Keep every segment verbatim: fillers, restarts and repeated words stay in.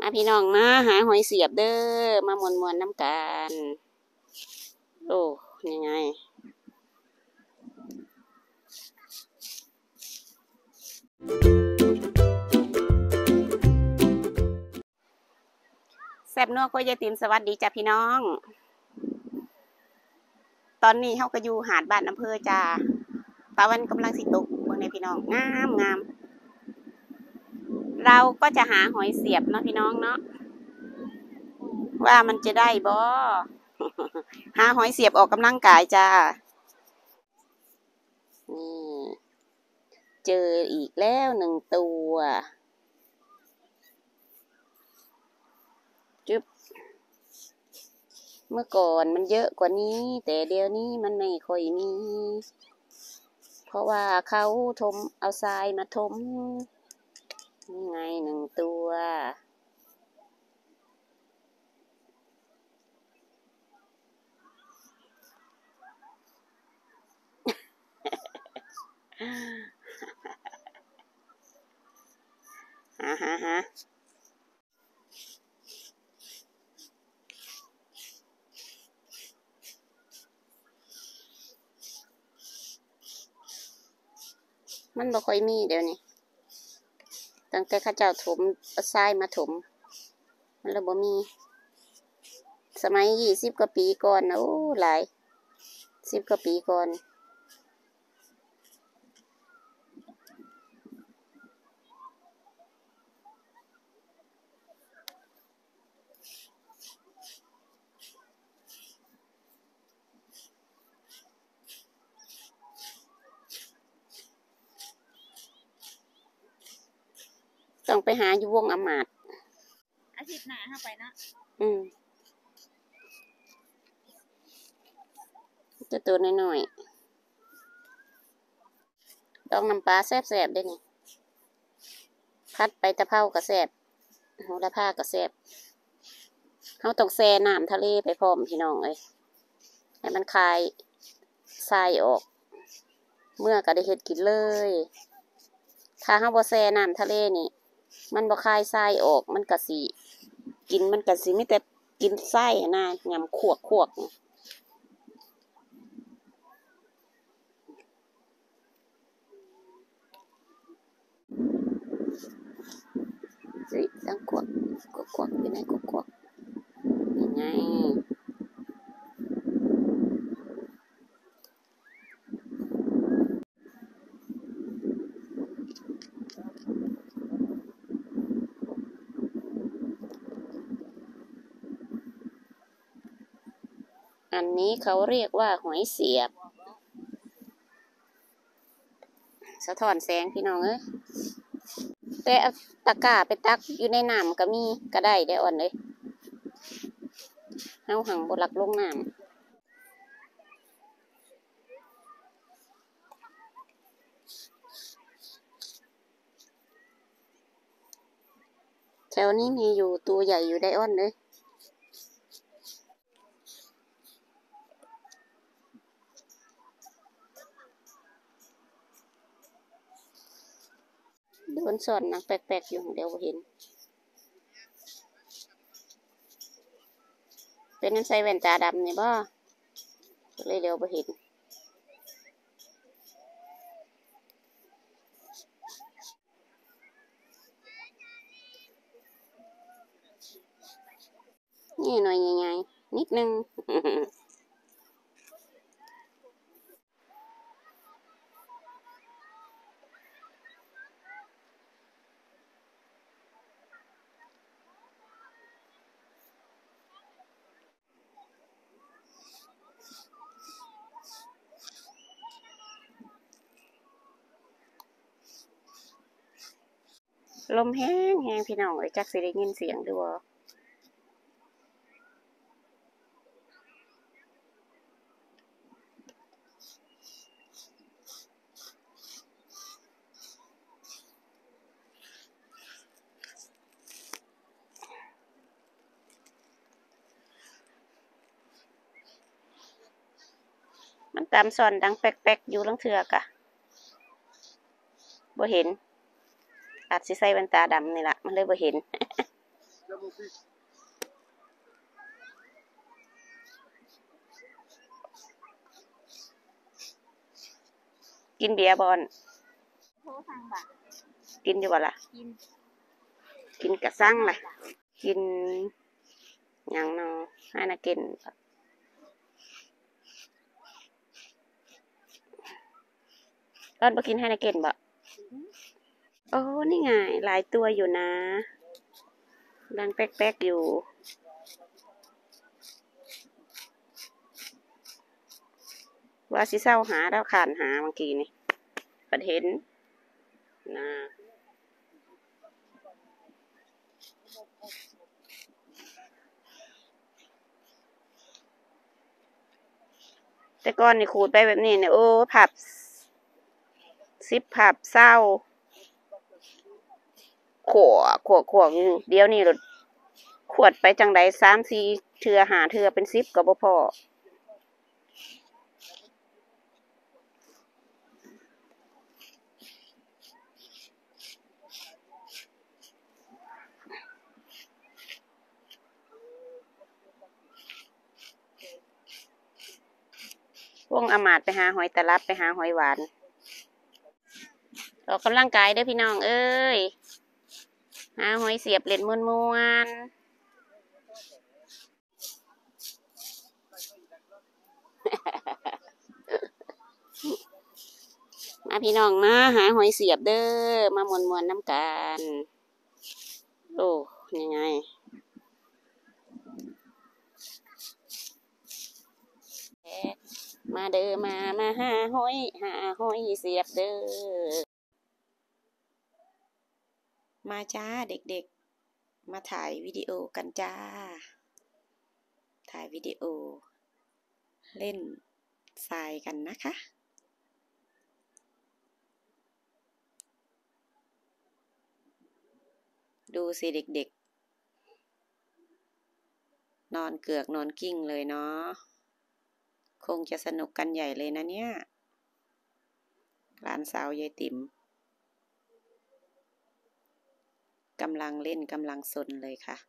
พี่น้องมาหาหอยเสียบเด้อมามวนมวนน้ำกันโอ้ยังไงแซ่บนัวก็ยายติ๋มสวัสดีจ้ะพี่น้องตอนนี้เขาก็อยู่หาดบ้านอำเภอจ้าตะวันกำลังสิตกเมืองในพี่น้องงามงามเราก็จะหาหอยเสียบเนาะพี่น้องเนาะว่ามันจะได้บ่หาหอยเสียบออกกำลังกายจ้านี่เจออีกแล้วหนึ่งตัวจึ๊บเมื่อก่อนมันเยอะกว่านี้แต่เดี๋ยวนี้มันไม่ค่อยมีเพราะว่าเขาถมเอาทรายมาถมนี่ไงหนึ่งตัวฮ่าฮ่าฮ่ามันบ่ค่อยมีเดี๋ยวนี้ตั้งแต่ข้าเจ้าถมเอาทรายมาถมมันเลยบ่มีสมัยยี่สิบกว่าปีก่อนนะโอ้หลายสิบกว่าปีก่อนต้องไปหาอยู่วงอมาตย์อาทิตย์หน้าเข้าไปนะอืมจะตัวน้อยๆดองน้ำปลาแซ่บๆได้นี่พัดไปตะเภาก็แซ่บโหระพาก็แซ่บเขาต้องแช่น้ำทะเลไปพร้อมพี่น้องเอ้ยให้มันคายทรายออกเมื่อก็ได้เฮ็ดกินเลยถ้าเขาบ่แช่น้ำทะเลนี่มันบ่คายทรายออกมันก็สิกินมันก็สิมีแต่กินไส้นะยำขวกขวกสิดังขวกขวกขวกอยู่ไหนขวกขวกยังไงอันนี้เขาเรียกว่าหอยเสียบสะท้อนแสงพี่น้องเอ้ยแต่ตะกร้าไปตักอยู่ในน้ำก็มีก็ได้ได้อ่อนเลยเฮาหังบ่ลักลงน้ำแถวนี้มีอยู่ตัวใหญ่อยู่ได้อ่อนเลยโดนสอนนังแปลกๆอยู่เดี๋ยวเห็นเป็นนั่นใส่แว่นตาดำนี่บ่เลยเดี๋ยวบ่เห็นนี่หน่อยใหญ่ๆนิดนึงลมแห้งแห้งพี่น้องเอ้ยจักสิได้ยินเสียงดูบ่มันตามสอนดังแป๊กๆอยู่ลังเทือกะบ่เห็นอาจสิใส่แว่นตาดำนี่ล่ะมันเลยบ่เห็นกินเบียร์บอลโทรสั่งบ่ะกินอยู่บ่ล่ะกินกินกระซังล่ะ กินหยังเนาะให้น่ากินตอนบ่กินให้น่ากินบ่โอ้นี่ไงหลายตัวอยู่นะดังแป๊กๆอยู่ว่าสิเศร้าหาแล้วขานหาเมื่อกี้นี่ประเห็นนะแต่ก่อนนี่ขูดไปแบบนี้เนี่ยโอ้ผับซิบผับเศร้าขวขวขวเดี๋ยวนี้รถขวดไปจังไดสามสี่เทือหาเทือเป็นซิบก็บ่พอพวกอามาดไปหาหอยตะลับไปหาหอยหวานออกกำลังกายเด้อพี่น้องเอ้ยหาหอยเสียบเล่นมวนมวนมาพี่น้องมาหาหอยเสียบเด้อมามวนมวนน้ำกันโอ้ยังไงมาเด้อมามาหาหอยหาหอยเสียบเด้อมาจ้าเด็กๆมาถ่ายวิดีโอกันจ้าถ่ายวิดีโอเล่นทรายกันนะคะดูสิเด็กๆนอนเกือกนอนกิ้งเลยเนาะคงจะสนุกกันใหญ่เลยนะเนี่ยหลานสาวยายติ๋มกำลังเล่นกำลังสนเลยค่ะ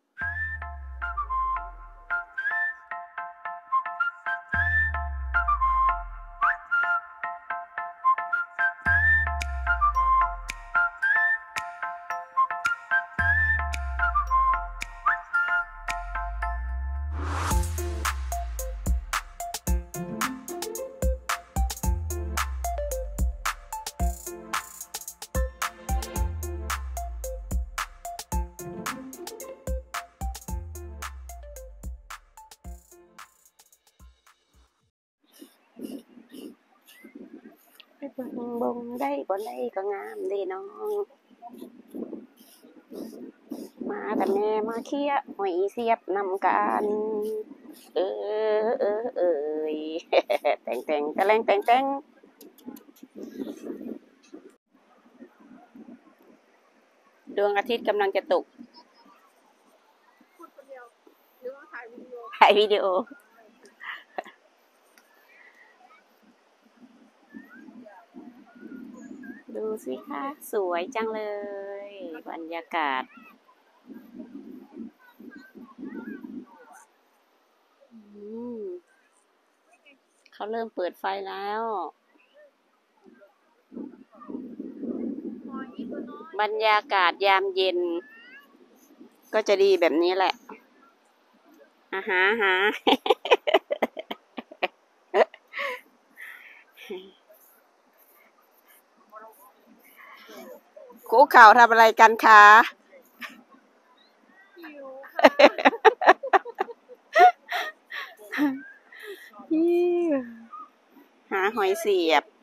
บงบงได้บ่ได้ก็งามดีน้องมาแต่แม่มาเคี้ยหอยเสียบนำกันเออเออเอยแต่งแต่งตะแลงแต่งแต่งดวงอาทิตย์กำลังจะตกพูดคนเดียวหรือว่าถ่ายวิดีโอถ่ายวิดีโอดูสิคะสวยจังเลยบรรยากาศเขาเริ่มเปิดไฟแล้วบรรยากาศยามเย็นก็จะดีแบบนี้แหละอาหาหาคุกเข่าทำอะไรกันคะหิวหาหอยเสียบ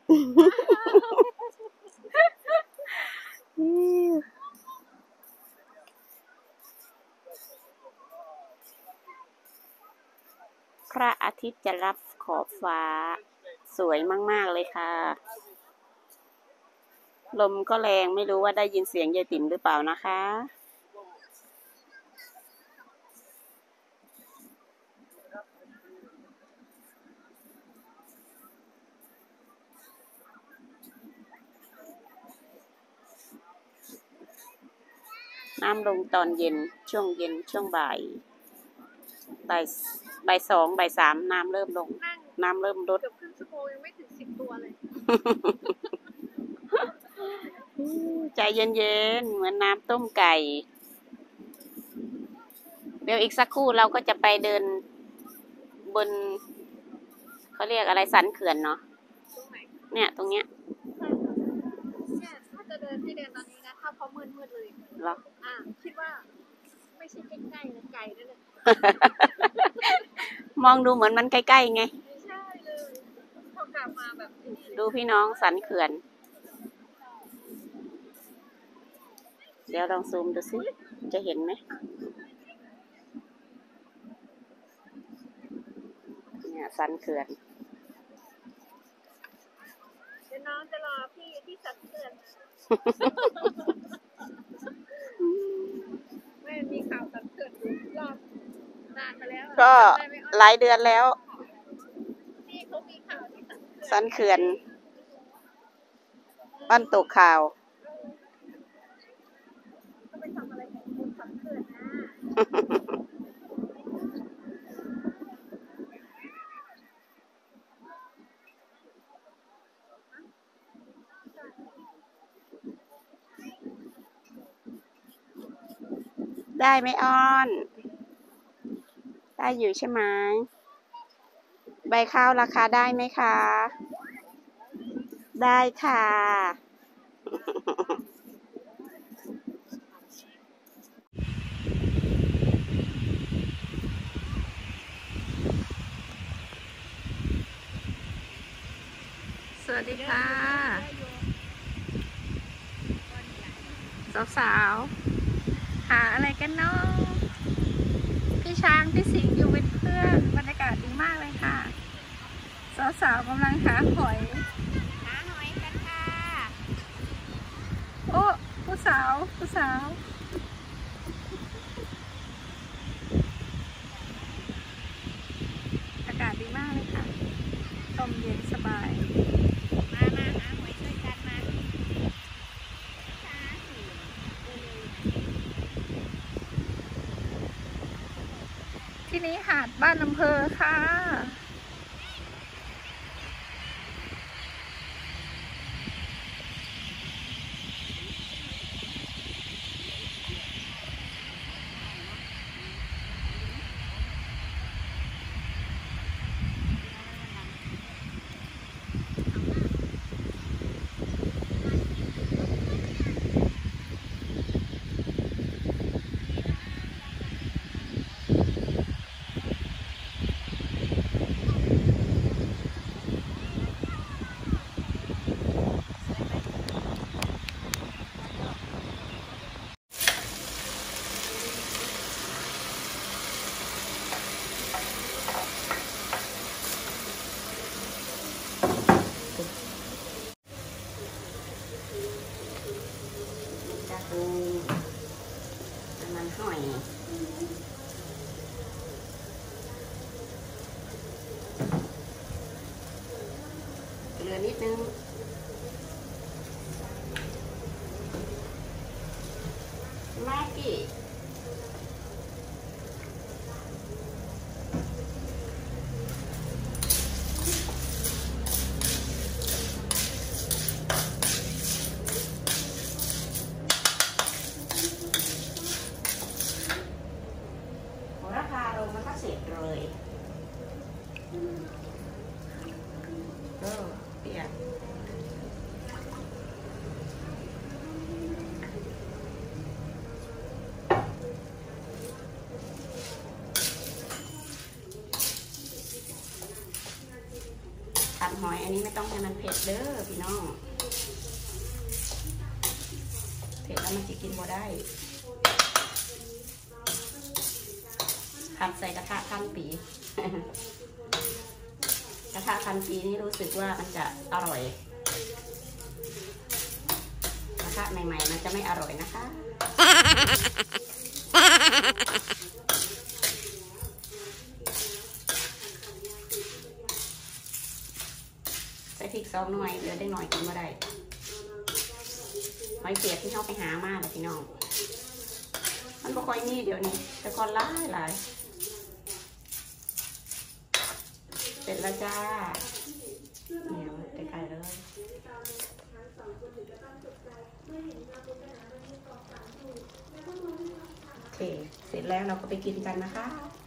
พระอาทิตย์จะรับขอบฟ้าสวยมากๆเลยค่ะลมก็แรงไม่รู้ว่าได้ยินเสียงยายติ๋มหรือเปล่านะคะน้ำลงตอนเย็นช่วงเย็นช่วงบ่ายบ่ายบ่ายสองบ่ายสามน้ำเริ่มลงนั่งน้ำเริ่มลดเกือบครึ่งชั่วโมงยังไม่ถึงสิบตัวเลยใจเย็นๆเหมือนน้ำต้มไก่ เดี๋ยวอีกสักครู่เราก็จะไปเดินบนเขาเรียกอะไรสันเขื่อนเนาะตรงไหนเนี่ยตรงเนี้ยเนี่ยถ้าจะเดินให้เดินตอนนี้นะถ้าพอมืดมืดๆเลยเหรออ่าคิดว่าไม่ใช่ใกล้ๆนะไกลนั่นแหละมองดูเหมือนมันใกล้ๆไงไม่ใช่เลยพอกลับมาแบบนี้เลยดูพี่น้องสันเขื่อน เดี๋ยวลองซูมดูสิจะเห็นไหมเนี่ยสันเขื่อนเดี๋ยวน้องจะรอพี่ที่สันเขื่อนไม่มีข่าวสันเขื่อนรอบนานมาแล้วอะก็จำได้ไหมหลายเดือนแล้วที่เขามีข่าวที่สันเขื่อนสันเขื่อนบ้านตกข่าวเขาไปทำอะไรของคุณสันเขื่อนนะได้ไหมอ้อน ได้อยู่ใช่ไหมใบข้าวราคาได้ไหมคะ ได้ค่ะ สวัสดีค่ะ สาวๆ หาอะไรกันเนาะพี่ช้างพี่สิงห์อยู่เป็นเพื่อนบรรยากาศดีมากเลยค่ะ สาวๆกำลังหาหอยหาหอยกันค่ะโอ้ผู้สาวผู้สาวอากาศดีมากเลยค่ะลมเย็นสบายมามาหาหอยช่วยกันมาช้าสิเร็วที่นี้หาดบ้านอำเภอค่ะจะคือน้ำมันหอยเหลือนิดนึงแม็กกี้ราคาลงมันก็เสร็จเลยเออเปียกผัดหอยอันนี้ไม่ต้องให้มันเผ็ดเด้อพี่น้องเผ็ดแล้วมันจะกินบ่ได้ผัดใส่กระทะพันปี กระทะพันปีนี่รู้สึกว่ามันจะอร่อยกระทะใหม่ๆมันจะไม่อร่อยนะคะ ใส่พริกซองหน่อยเหลือได้หน่อยกินบ่ได้หอยเปียกที่เขาไปหามาเลยพี่น้องมันบ่ค่อยมีเดี๋ยวนี้แต่ก่อนหลายหลายเสร็จแล้วจ้าเหนียวไกลๆเลยโอเคเสร็จแล้วเราก็ไปกินกันนะคะ